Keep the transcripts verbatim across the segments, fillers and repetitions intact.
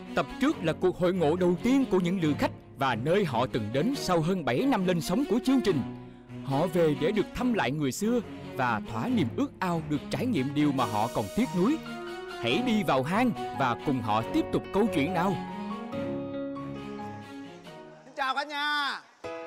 Tập trước là cuộc hội ngộ đầu tiên của những lữ khách và nơi họ từng đến sau hơn bảy năm lên sóng của chương trình. Họ về để được thăm lại người xưa và thỏa niềm ước ao được trải nghiệm điều mà họ còn tiếc nuối. Hãy đi vào hang và cùng họ tiếp tục câu chuyện nào. Xin chào cả nhà.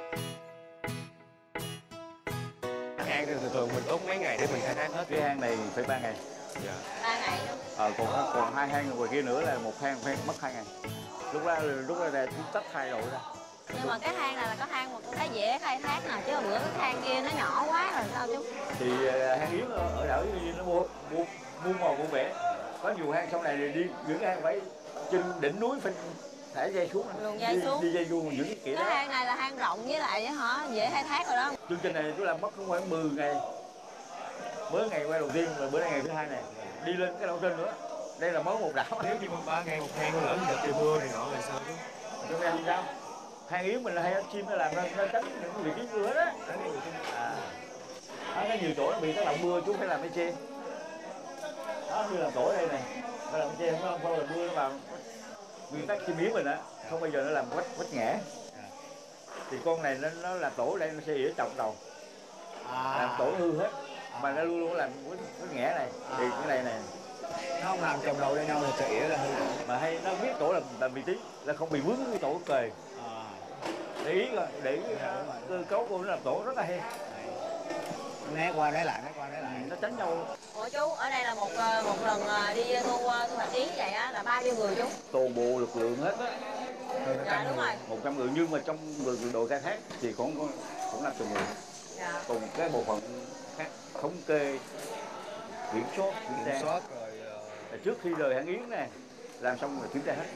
Hang thì thường thường mình tốn mấy ngày để mình khai thác hết? Cái hang này phải ba ngày. Dạ. ba ngày luôn. Ờ, còn còn hai hang ngoài kia nữa là một hang phải mất hai ngày. Lúc đó lúc đó là tách hai rồi ra. Nhưng mà cái hang này là có hang một cái dễ khai thác nè, chứ bữa cái hang kia nó nhỏ quá rồi sao chú? Thì uh, hang Yến ở đảo nó mua mua mua màu mua vẻ. Có nhiều hang sau này thì đi những cái hang phải trên đỉnh núi phải thả dây xuống. Luồn dây đi, xuống. Đi dây luôn những cái kiểu đó. Cái hang này là hang rộng với lại hả dễ khai thác rồi đó. Chương trình này tôi làm mất khoảng mười ngày. Mới ngày quay đầu tiên và bữa nay ngày thứ hai này. Đi lên cái đảo trên nữa. Đây là mới một đảo. Nếu như mà ba ngày một hang lỡ như trời mưa này nọ là sao chú? Chúng em thì sao? Hang Yến mình là hay chim nó làm nó, nó tránh những vị trí mưa đó. À. Đó, có nhiều chỗ nó bị cái lòng mưa chú phải làm cái che. Đó như làm tổ ở đây này, phải làm cái che không không là mưa nó vào. Nguyên tắc chim Yến mình á, không bao giờ nó làm vách vách ngã. Thì con này nó nó làm tổ ở đây nó sẽ ỉa trồng đầu. À. Làm tổ hư hết. Mà nó luôn luôn làm vách vách ngã này. Thì cái này này Nó không làm chồng đầu lên nhau là sẽ ỉa ra hư. Mà hay nó biết tổ là làm vị trí là không bị vướng cái tổ kề. À. Để ý coi, để ý cơ cấu của nó làm tổ rất là hay. Né qua né lại, né qua né lại. Nó tránh nhau. Ủa chú, ở đây là một một lần đi thu thu hoạch yến vậy á là bao nhiêu người chú? Toàn bộ lực lượng hết á. Dạ đúng rồi. một trăm người, nhưng mà trong đội khai thác thì cũng cũng năm chục người. Dạ. Cùng cái bộ phận khác thống kê, kiểm soát, kiểm tra. Kiểm soát rồi. Uh... Trước khi rời hang Yến này làm xong rồi kiểm tra hết.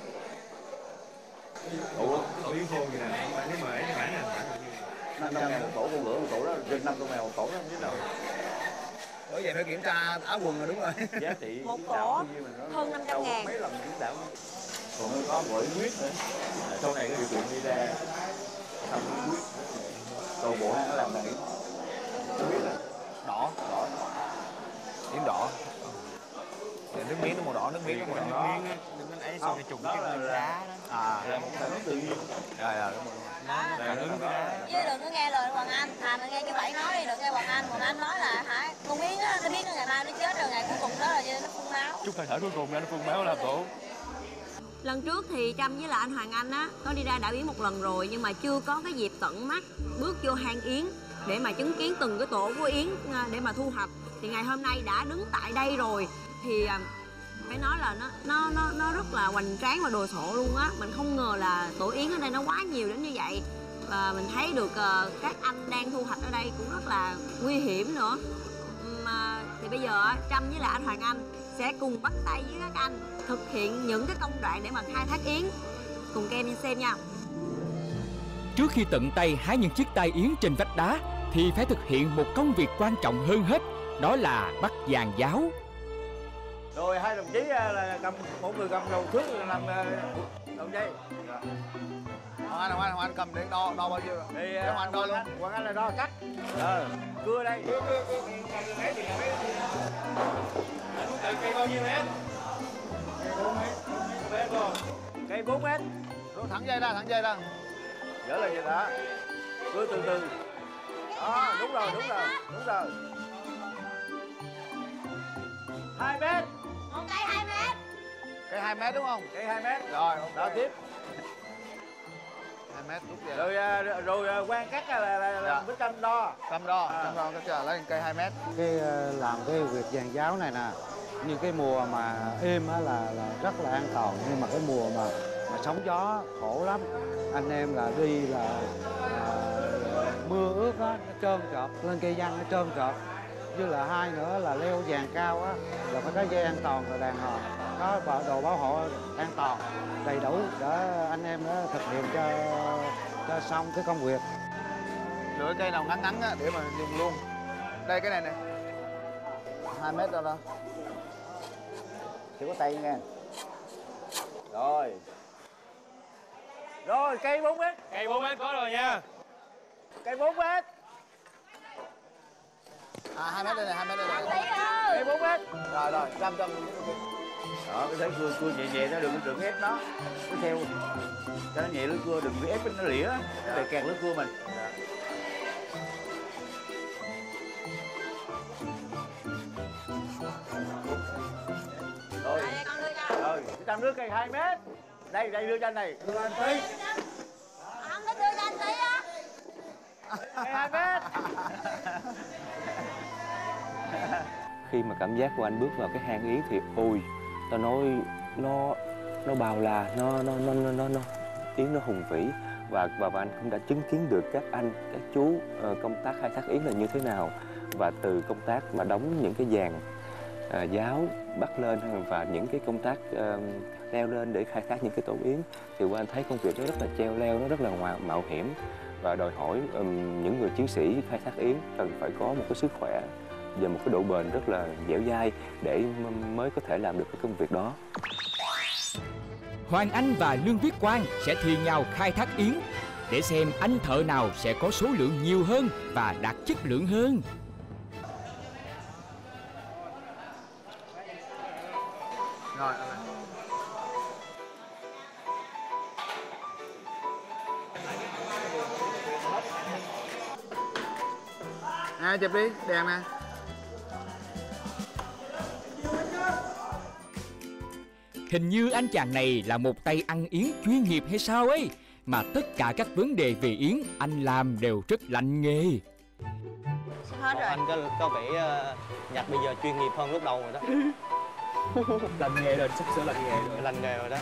Ủa, tổ yến khô gì nè, nếu mà cái bản này khoảng bao nhiêu? năm trăm ngàn một tổ, con ngựa một tổ đó, trên năm trăm ngàn một tổ đó, không biết đâu. Bởi vậy phải kiểm tra áo quần rồi đúng rồi. Giá trị một tổ hơn năm trăm ngàn. Mấy lần kiểm đảo. Còn nó có mỗi huyết nữa. Sau này cái điều kiện đi ra xong huyết. Toàn bộ hang nó làm bằng yến. Huyết là Đỏ. Đỏ. Yến đỏ. Nước miếng nó màu đỏ, nước miếng nó màu đỏ. Nước miếng nó ấy xong trùng cái đá đó. À, là một phản ứng tự nhiên. Rồi rồi đúng rồi. Phản ứng cái đá. Chứ đừng có nghe lời Hoàng Anh, à đừng nghe cái Bảy nói đi, đừng nghe Hoàng Anh. Hoàng Anh nói là hả, con miếng á, nó biết nó ngày mai nó chết rồi, ngày cuối cùng đó là nó phun máu. Chút hơi thở cuối cùng nó phun máu là tổ. Lần trước thì Trâm với lại anh Hoàng Anh á có đi ra đảo Yến một lần rồi, nhưng mà chưa có cái dịp tận mắt bước vô hang Yến để mà chứng kiến từng cái tổ của Yến để mà thu hoạch. Thì ngày hôm nay đã đứng tại đây rồi thì phải nói là nó nó nó nó rất là hoành tráng và đồ sộ luôn á. Mình không ngờ là tổ yến ở đây nó quá nhiều đến như vậy. Và mình thấy được uh, các anh đang thu hoạch ở đây cũng rất là nguy hiểm nữa. Mà thì bây giờ Trâm với lại anh Hoàng Anh sẽ cùng bắt tay với các anh thực hiện những cái công đoạn để mà khai thác yến. Cùng các em xem nha. Trước khi tận tay hái những chiếc tai yến trên vách đá thì phải thực hiện một công việc quan trọng hơn hết, đó là bắt giàn giáo. Rồi hai đồng chí là cầm một người cầm đầu thước làm đầu dây. Hoàng Anh, Hoàng Anh, Hoàng Anh cầm để đo đo bao nhiêu? Thì Hoàng Anh đo luôn. Hoàng Anh là đo cắt. Ờ, cưa đây. Cây bao nhiêu mét? Cây bốn mét. Rồi thẳng dây ra, thẳng dây ra. Dỡ lên vậy đó. Cưa từ từ. Đó, đúng rồi, đúng rồi, đúng rồi. Hai mét. Một cây hai mét. Cây hai mét đúng không? Cây hai mét. Rồi, đó tiếp. hai mét đúng vậy. Rồi rồi, rồi quan cắt là là, là Dạ. với Trâm đo. Trâm đo, À. Trâm đo cái lấy cây hai mét. Cái làm cái việc giàn giáo này nè, như cái mùa mà êm á là là rất là an toàn, nhưng mà cái mùa mà mà sóng gió khổ lắm. Anh em là đi là, là mưa ướt á, nó trơn trượt lên cây giăng, nó trơn trượt. Với là hai nữa là leo giàn cao á là phải có dây an toàn rồi đàn hồi, có đồ bảo hộ an toàn đầy đủ để anh em đó thực hiện cho cho xong cái công việc. Lựa cây nào ngắn ngắn á để mà dùng luôn. Đây cái này nè. hai mét đâu đó. Chỉ có tay nha. Rồi. Rồi, cây bốn mét. Cây bốn mét có rồi nha. Cây bốn mét. À hai mét đây này, hai mét đây này. Cây bốn mét. Rồi rồi, Trâm Trâm. Đó, cái thấy cưa cưa nhẹ nhẹ nó đừng đừng ép nó, cứ theo cho nó nhẹ lưỡi cưa, đừng có ép nó lĩa, để kẹt lưỡi cưa mình. Rồi, rồi, trong nước cây hai mét. Đây, đây đưa cho anh này, đưa anh tí. Không có đưa cho anh tí á. Cây hai mét. Khi mà cảm giác của anh bước vào cái hang yến thì ôi, tao nói nó nó bao la, nó nó nó nó nó, nó yến nó hùng vĩ, và và và anh cũng đã chứng kiến được các anh các chú uh, công tác khai thác yến là như thế nào, và từ công tác mà đóng những cái giàn uh, giáo bắt lên và những cái công tác uh, leo lên để khai thác những cái tổ yến, thì qua anh thấy công việc nó rất là treo leo, nó rất là mạo, mạo hiểm, và đòi hỏi um, những người chiến sĩ khai thác yến cần phải có một cái sức khỏe và một cái độ bền rất là dẻo dai để mới có thể làm được cái công việc đó. Hoàng Anh và Lương Viết Quang sẽ thi nhau khai thác yến để xem anh thợ nào sẽ có số lượng nhiều hơn và đạt chất lượng hơn. Rồi. À, chụp đi, đèn nè. Hình như anh chàng này là một tay ăn yến chuyên nghiệp hay sao ấy, mà tất cả các vấn đề về yến anh làm đều rất lành nghề. Hết rồi. Anh có có vẻ uh, Nhật bây giờ chuyên nghiệp hơn lúc đầu rồi đó. Lành nghề rồi, sắp sửa lành nghề rồi. Lành nghề rồi đó.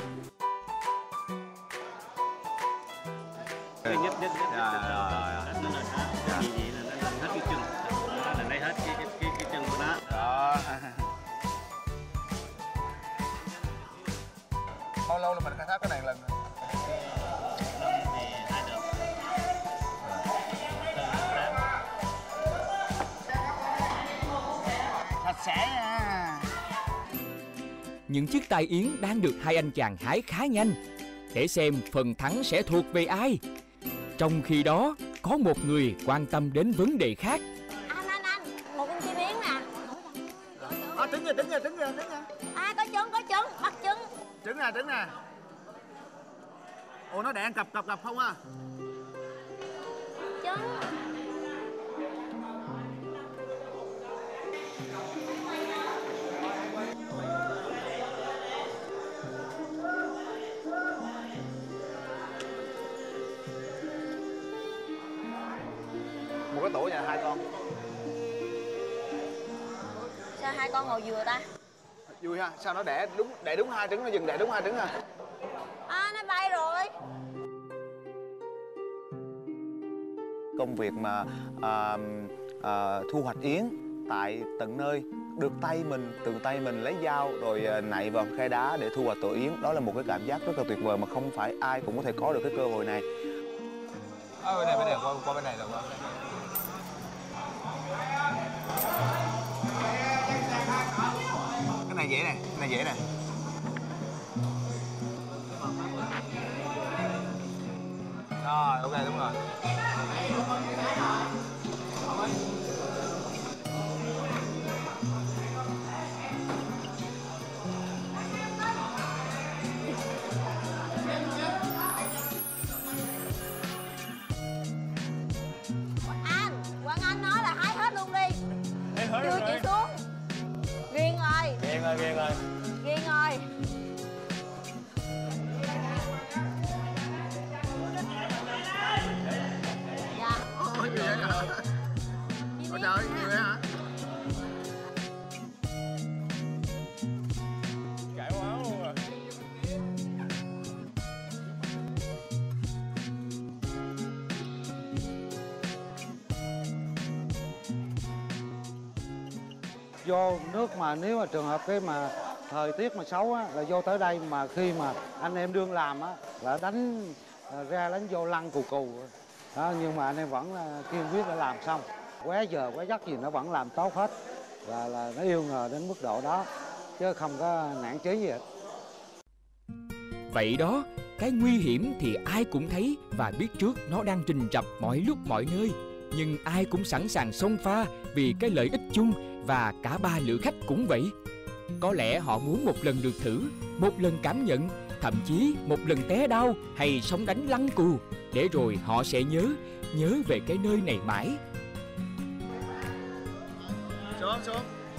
Nhất nhất nhất. Rồi rồi rồi. Nó là hết. Gì gì là nó làm hết cái chân. Đó là lấy hết cái cái cái, cái chân của nó. Đó. Bao lâu là mình khai thác cái này lần rồi? Sạch sẽ nha. Những chiếc tai yến đang được hai anh chàng hái khá nhanh, để xem phần thắng sẽ thuộc về ai. Trong khi đó, có một người quan tâm đến vấn đề khác. Anh, anh, anh, một con chim yến nè. À, trứng kìa, trứng kìa, trứng kìa, trứng kìa. À, có trứng, có trứng, bắt trứng. Trứng nè, trứng nè. Ồ, nó đẻ cặp cặp cặp không à? Trứng. Một cái tổ nhà hai con. Sao hai con ngồi vừa ta? Vui ha, sao nó đẻ đúng đẻ đúng hai trứng, nó dừng đẻ đúng hai trứng à? À, nó bay rồi. Công việc mà à, à, thu hoạch yến tại tận nơi, được tay mình, từ tay mình lấy dao rồi à, nạy vào khe đá để thu hoạch tổ yến, đó là một cái cảm giác rất là tuyệt vời mà không phải ai cũng có thể có được cái cơ hội này. À, bên này, bên này, qua, qua bên này rồi. Cái này dễ nè, cái này dễ nè. Rồi, ok, đúng rồi. Anh, Quang Anh nói là hái hết luôn đi. Chưa chịu xuống. Ghiền rồi. Ghiền rồi, ghiền rồi. Ghiền rồi. Dạ. Ôi, gì vậy hả? Ôi trời, nhiều vậy hả? Cãi quá luôn rồi. Vô nước mà nếu mà trường hợp cái mà thời tiết mà xấu á, là vô tới đây mà khi mà anh em đương làm á là đánh ra đánh vô lăn cù cù đó, nhưng mà anh em vẫn là kiên quyết để làm xong, quá giờ quá giấc gì nó vẫn làm tốt hết, là là nó yêu nghề đến mức độ đó chứ không có nản chí gì hết. Vậy đó, cái nguy hiểm thì ai cũng thấy và biết trước nó đang rình rập mọi lúc mọi nơi, nhưng ai cũng sẵn sàng xông pha vì cái lợi ích chung, và cả ba lữ khách cũng vậy. Có lẽ họ muốn một lần được thử, một lần cảm nhận, thậm chí một lần té đau hay sóng đánh lăn cù, để rồi họ sẽ nhớ, nhớ về cái nơi này mãi. Xuống, xuống.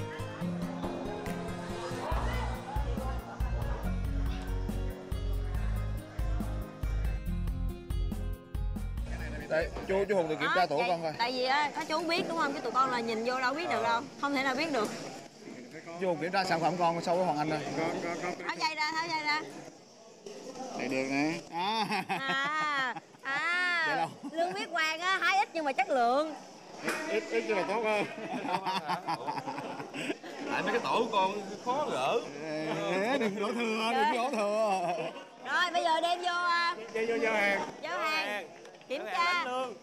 Đây, chú chú Hùng được kiểm tra à, tuổi tại, con coi. Tại vì á, có chú biết đúng không? Chứ tụi con là nhìn vô đâu biết được đâu. Không thể nào biết được. Chú Hùng kiểm tra sản phẩm con so với Hoàng Anh rồi. Tháo dây ra, tháo dây ra. Đây được nè. À. À, à. Vậy đâu? Lương biết Hoàng á, hái ít nhưng mà chất lượng. Ít ít chứ là tốt hơn. Tại mấy cái tổ của con khó gỡ. Ê, đừng đổ thừa, đừng đổ thừa. Rồi bây giờ đem vô Vô vô giao hàng. giao hàng. Kiểm tra.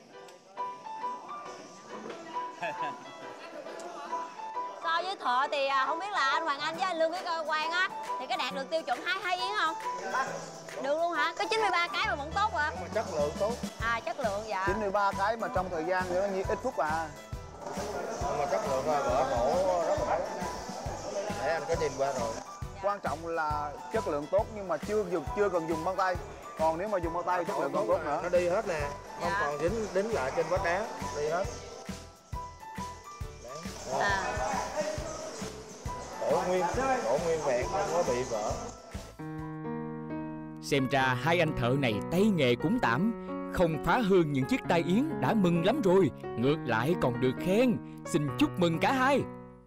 So với thợ thì không biết là anh Hoàng Anh với anh Lương với Quang á thì có đạt được tiêu chuẩn hái hái yến không? Được luôn hả? Có chín mươi ba cái mà vẫn tốt hả? Mà chất lượng tốt. À chất lượng dạ. chín mươi ba cái mà trong thời gian nữa như ít phút à. Nhưng mà chất lượng là vỏ cổ rất là tốt. Để anh có nhìn qua rồi. Quan trọng là chất lượng tốt nhưng mà chưa dùng chưa cần dùng băng tay. Còn nếu mà dùng băng tay chất lượng còn tốt nữa. Nó đi hết nè, không dạ. còn dính đính lại trên vách đá, đi hết. À. Cổ nguyên, cổ nguyên vẹn không có bị vỡ. Xem ra hai anh thợ này tay nghề cũng tạm, không phá hư những chiếc tai yến đã mừng lắm rồi, ngược lại còn được khen. Xin chúc mừng cả hai.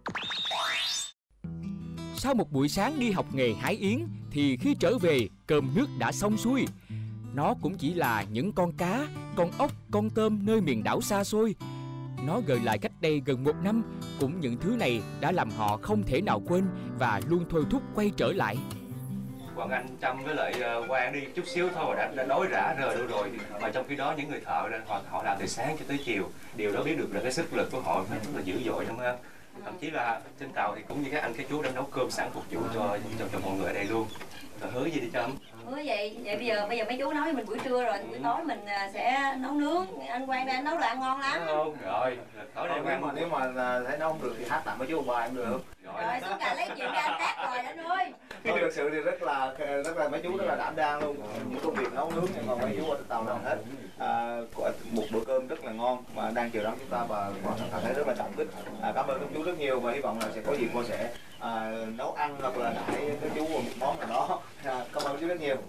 Sau một buổi sáng đi học nghề hái yến thì khi trở về cơm nước đã xong xuôi. Nó cũng chỉ là những con cá, con ốc, con tôm nơi miền đảo xa xôi. Nó gợi lại cách đây gần một năm, cũng những thứ này đã làm họ không thể nào quên và luôn thôi thúc quay trở lại. Hoàng Anh Trâm với lại Quang đi chút xíu thôi mà đã, đã đói rã rời đâu rồi. Mà trong khi đó những người thợ họ, họ làm từ sáng cho tới chiều, điều đó biết được là cái sức lực của họ rất là dữ dội lắm ha. Thậm chí là trên tàu thì cũng như các anh các chú đã nấu cơm sẵn phục vụ cho cho, cho mọi người ở đây luôn. Rồi hứa gì đi Trâm? Hứa vậy, vậy bây giờ bây giờ mấy chú nấu với mình buổi trưa rồi, buổi tối mình sẽ nấu nướng. Anh Quang đây anh nấu đồ ăn ngon lắm. Đúng không? Rồi, tối nay Nếu mà nếu mà thấy nấu không được thì hát tặng với chú ông bà em được. Rồi, rồi xuống gà lấy chuyện ra anh hát rồi anh ơi. Tôi thực sự thì rất là rất là mấy chú rất là đảm đang luôn, những công việc nấu nướng nhưng mà mấy chú ở tàu làm hết. À, một bữa cơm rất là ngon và đang chờ đón chúng ta và cảm thấy rất là cảm kích. À, cảm ơn các chú rất nhiều và hy vọng là sẽ có dịp cô sẽ à, nấu ăn hoặc là đãi các chú một món nào đó. À, cảm ơn chú rất nhiều.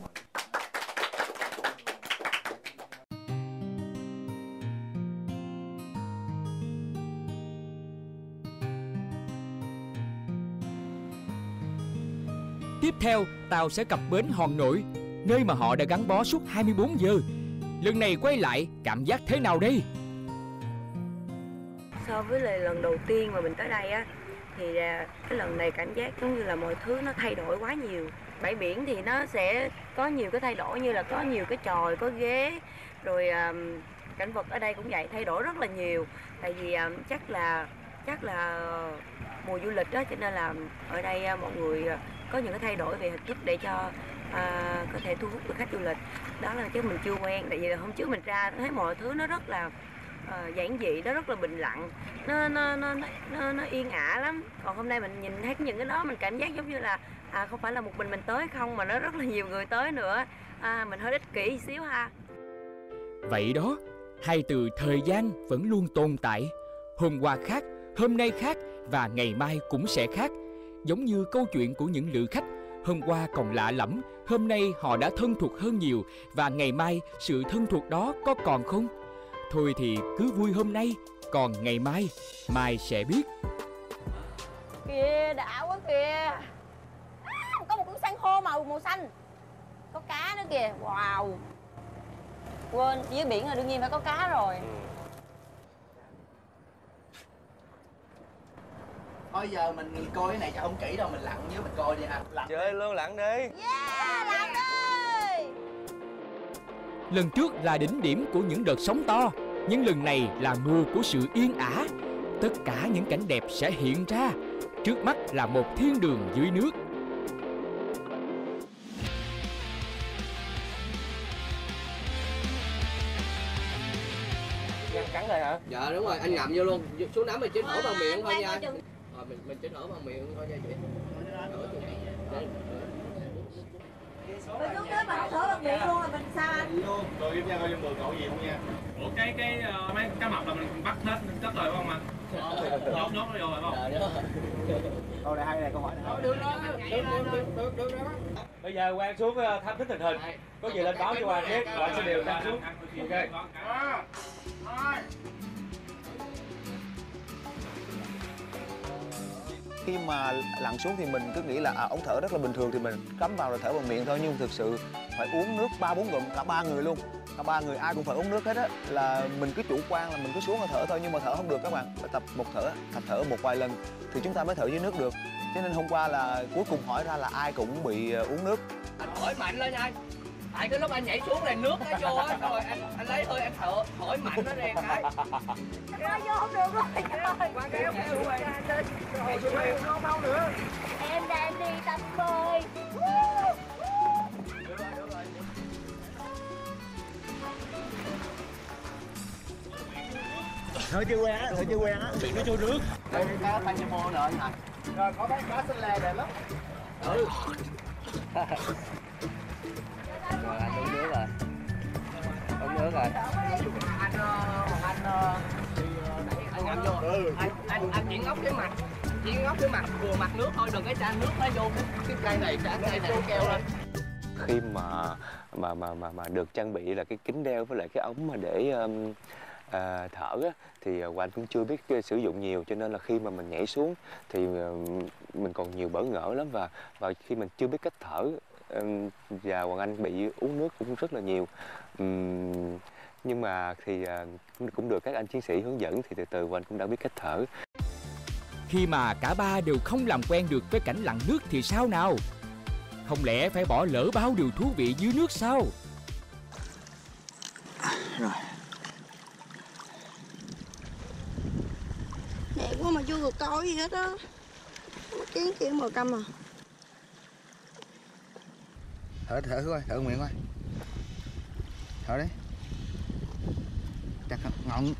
Tiếp theo, tàu sẽ cập bến Hòn Nội, nơi mà họ đã gắn bó suốt hai mươi bốn giờ. Lần này quay lại, cảm giác thế nào đây? So với lại lần đầu tiên mà mình tới đây á, thì cái lần này cảm giác giống như là mọi thứ nó thay đổi quá nhiều. Bãi biển thì nó sẽ có nhiều cái thay đổi như là có nhiều cái chòi, có ghế, rồi um, cảnh vật ở đây cũng vậy, thay đổi rất là nhiều. Tại vì um, chắc là chắc là mùa du lịch đó, cho nên là ở đây uh, mọi người uh, có những cái thay đổi về hình thức để cho à, có thể thu hút được khách du lịch. Đó là chứ mình chưa quen, tại vì hôm trước mình ra thấy mọi thứ nó rất là à, giản dị, nó rất là bình lặng, nó nó, nó nó nó yên ả lắm. Còn hôm nay mình nhìn thấy những cái đó mình cảm giác giống như là à, không phải là một mình mình tới không, mà nó rất là nhiều người tới nữa. À, mình hơi ích kỷ xíu ha. Vậy đó, hai từ thời gian vẫn luôn tồn tại. Hôm qua khác, hôm nay khác và ngày mai cũng sẽ khác. Giống như câu chuyện của những lữ khách, hôm qua còn lạ lẫm, hôm nay họ đã thân thuộc hơn nhiều và ngày mai sự thân thuộc đó có còn không? Thôi thì cứ vui hôm nay, còn ngày mai, mai sẽ biết. Kìa, đã quá kìa. À, có một con san hô màu màu xanh. Có cá nữa kìa, wow. Quên, dưới biển là đương nhiên phải có cá rồi. Thôi giờ mình coi cái này cho không kỹ đâu, mình lặn với mình coi đi ha. Lặn. Chơi luôn, lặn đi. Yeah, lặn đi. Lần trước là đỉnh điểm của những đợt sóng to, nhưng lần này là mùa của sự yên ả. Tất cả những cảnh đẹp sẽ hiện ra. Trước mắt là một thiên đường dưới nước. Cắn đây hả? Dạ đúng rồi, anh ngậm vô luôn. Xuống nắm mình chỉ thở bằng miệng thôi nha. Rồi mình mình chỉ thở bằng miệng thôi nha chị. Mình xuống tới mình thở bằng miệng luôn là mình sao anh? Rồi em nha, coi trong đường cậu gì không nha. Ủa cái cái uh, mấy cá mập là mình bắt hết chất rồi phải không anh? Nhốt nhốt nó vô rồi phải không? Câu này hay này, câu hỏi này. Được đó, được được được được đó. Bây giờ Quang xuống thăm thích tình hình, có gì lên báo cho Quang biết, Quang sẽ điều Quang xuống. Ok. Khi mà lặn xuống thì mình cứ nghĩ là à, ống thở rất là bình thường thì mình cắm vào rồi thở bằng miệng thôi, nhưng thực sự phải uống nước ba bốn ngụm, cả ba người luôn, cả ba người ai cũng phải uống nước hết á. Là mình cứ chủ quan là mình cứ xuống và thở thôi, nhưng mà thở không được các bạn, phải tập một thở, tập thở một vài lần thì chúng ta mới thở dưới nước được. Cho nên hôm qua là cuối cùng hỏi ra là ai cũng bị uống nước. Anh thổi mạnh lên anh. Tại cái lúc anh nhảy xuống này nước nó vô á, rồi anh anh lấy hơi anh thở thổi mạnh nó ra cái. Nó vô không được rồi. Qua kéo kéo luôn rồi. Rồi xuống đây không đâu nữa. Em đang đi tập bơi. Thở chưa quen á, thở chưa quen á. Chuyện nó trôi nước. Đây cá Panimo nè anh. Rồi có bán cá xanh lè đẹp lắm. Ừ. Rồi anh uống nước rồi. Uống nước rồi. Anh anh anh ngậm vô. Ừ. Anh anh anh chỉ ngóc cái mặt, chỉ ngóc cái mặt vừa mặt nước thôi, đừng cái chan nước nó vô cái, cái cây này, cả cây này keo lên. Khi mà mà mà mà mà được trang bị là cái kính đeo với lại cái ống mà để um, à, thở á, thì Quang cũng chưa biết sử dụng nhiều, cho nên là khi mà mình nhảy xuống thì mình còn nhiều bỡ ngỡ lắm, và và khi mình chưa biết cách thở um, và Hoàng Anh bị uống nước cũng rất là nhiều. Um, nhưng mà thì uh, cũng được các anh chiến sĩ hướng dẫn thì từ từ Quang cũng đã biết cách thở. Khi mà cả ba đều không làm quen được với cảnh lặn nước thì sao nào? Không lẽ phải bỏ lỡ bao điều thú vị dưới nước sao? Rồi. Đẹp quá mà chưa được coi gì hết á. Kiến kia màu căm à. Thở thở coi, thở miệng coi. Thở đi. Chặt ngọn.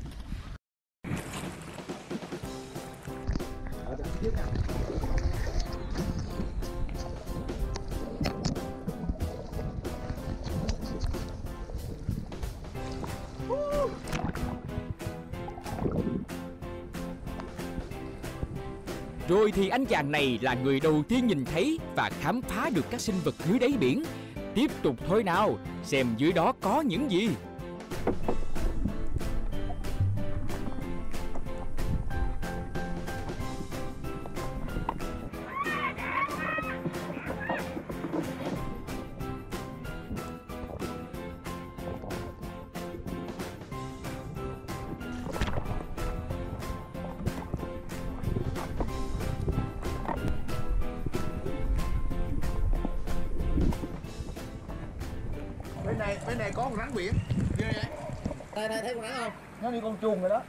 Rồi thì anh chàng này là người đầu tiên nhìn thấy và khám phá được các sinh vật dưới đáy biển. Tiếp tục thôi nào, xem dưới đó có những gì. Bên này, bên này có con rắn biển. Ghê vậy? Đây đây thấy con rắn không? Nó đi con chuồn rồi đó.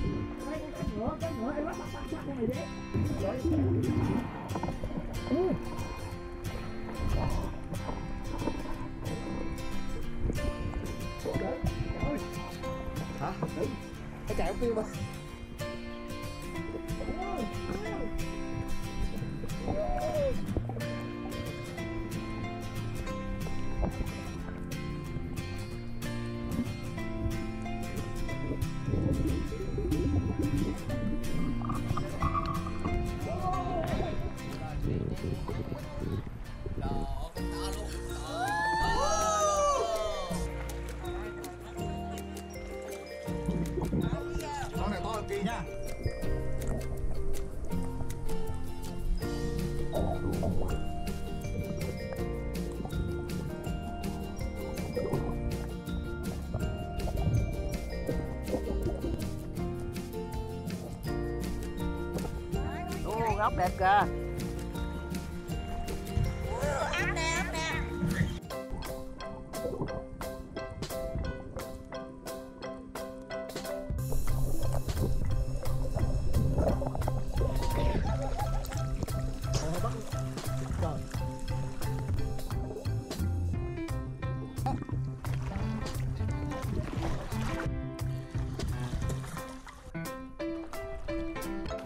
Hả? Nó chạy không tiêu mà. Con này to cực kỳ nha. Ô, góc đẹp kìa. Áp nè, áp nè.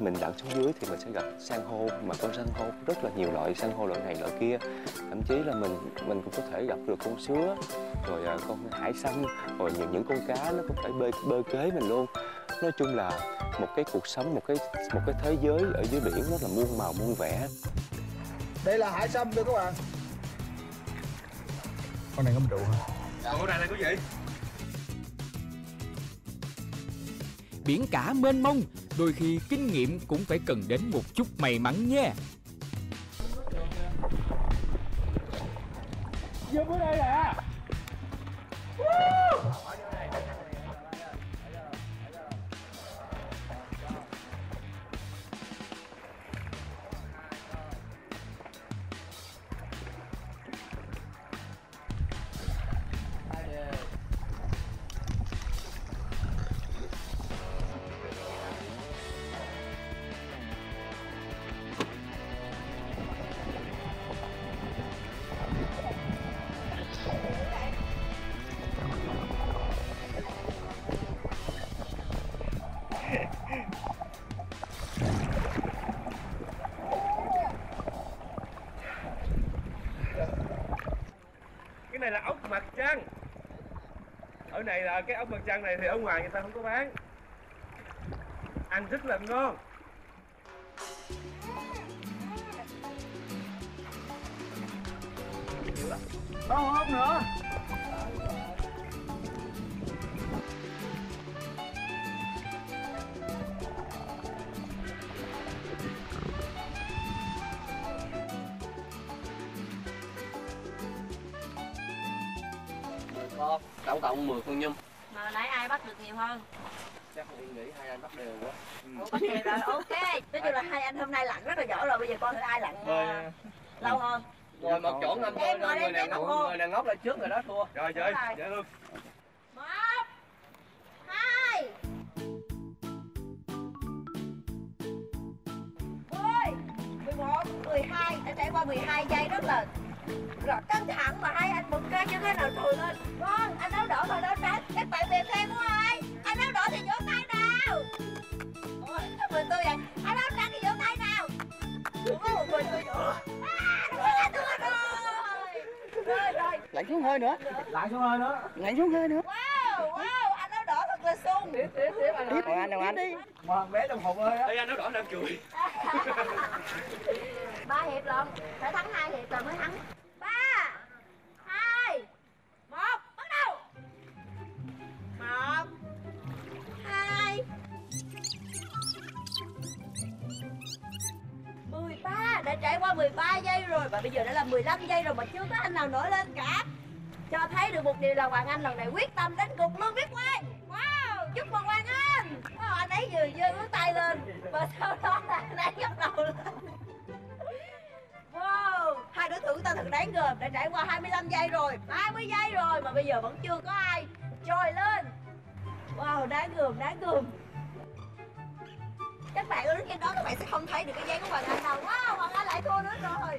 mình lặn xuống dưới thì mình sẽ gặp san hô, mà con san hô rất là nhiều loại, san hô loại này loại kia, thậm chí là mình mình cũng có thể gặp được con sứa, rồi à, con hải sâm, rồi những những con cá nó cũng phải bơi bơi kế mình luôn. Nói chung là một cái cuộc sống, một cái một cái thế giới ở dưới biển rất là muôn màu muôn vẻ. Đây là hải sâm thưa các bạn. Con này ngâm rượu hả? Ủa này là có gì? Biển cả mênh mông, đôi khi kinh nghiệm cũng phải cần đến một chút may mắn nha. Vô bữa đây nè. Cái này là ốc mặt trăng. Ở này là cái ốc mặt trăng này thì ở ngoài người ta không có bán. Ăn rất là ngon. Có ốc nữa. Con, tổng cộng mười con nhum. Mà nãy ai bắt được nhiều hơn? Chắc mình nghĩ hai anh bắt đều quá. Ủa, bắt đều rồi, ok. Nói chung là hai anh hôm nay lặn rất là giỏi rồi, bây giờ coi thử ai lặn uh, lâu hơn. Ngồi một chỗ ngâm thôi, người nào ngốc, người nào ngốc là trước người đó thua. Rồi chơi, chơi luôn. Một, hai, mười, mười một, mười hai, đã trải qua mười hai giây rất là rồi căng thẳng mà hai anh bật ra như thế nào trồi lên. Con, anh áo đỏ còn áo trắng, các bạn bè fan của ai? Anh áo đỏ thì vỗ tay nào. Ôi, các mình tôi vậy, anh áo trắng thì vỗ tay nào. Đúng có một mình tôi vỗ. À, thua rồi. Rồi, rồi. Lặn xuống hơi nữa. Lặn xuống hơi nữa. Lặn xuống hơi nữa. Wow, wow, anh áo đỏ thật là sung. Tiếp, tiếp, tiếp anh. Tiếp anh, nào anh. Đi. Mà thằng bé trong hộp ơi á. Ê, anh áo đỏ đang cười. Ba hiệp lận, phải thắng hai hiệp rồi mới thắng. Ba, hai, một, bắt đầu. Một, hai, mười ba, đã trải qua mười ba giây rồi và bây giờ đã là mười lăm giây rồi mà chưa có anh nào nổi lên cả. Cho thấy được một điều là Hoàng Anh lần này quyết tâm đến cùng luôn biết Quang. Wow, chúc mừng Hoàng Anh. Wow, anh ấy vừa giơ ngón tay lên và sau đó là anh ấy nhấc đầu lên. Wow, hai đối thủ ta thật đáng gờm, đã trải qua hai mươi lăm giây rồi, ba mươi giây rồi mà bây giờ vẫn chưa có ai trồi lên. Wow, đáng gờm, đáng gờm. Các bạn ở đứng trên đó các bạn sẽ không thấy được cái giấy của Hoàng Anh đâu. Wow, Hoàng Anh lại thua nữa rồi.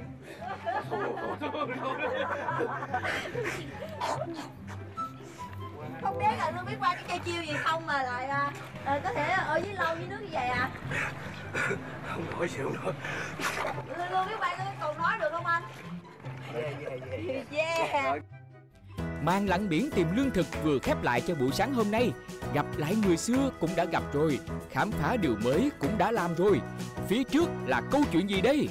Không biết là Lương biết qua cái chơi chiêu gì không mà lại à, à, có thể ở dưới lâu dưới nước như vậy à? Không nói chịu nữa. Lương, Lương biết qua còn nói được không anh? Yeah, yeah, yeah. Yeah. Màn lặn biển tìm lương thực vừa khép lại cho buổi sáng hôm nay. Gặp lại người xưa cũng đã gặp rồi, khám phá điều mới cũng đã làm rồi. Phía trước là câu chuyện gì đây?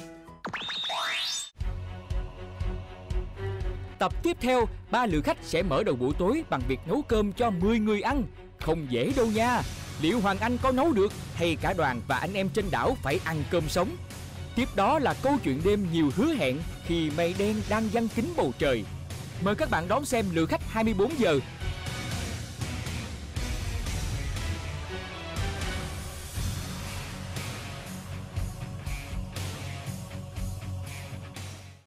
Tập tiếp theo, ba lữ khách sẽ mở đầu buổi tối bằng việc nấu cơm cho mười người ăn. Không dễ đâu nha. Liệu Hoàng Anh có nấu được hay cả đoàn và anh em trên đảo phải ăn cơm sống? Tiếp đó là câu chuyện đêm nhiều hứa hẹn khi mây đen đang giăng kín bầu trời. Mời các bạn đón xem Lữ khách hai mươi bốn giờ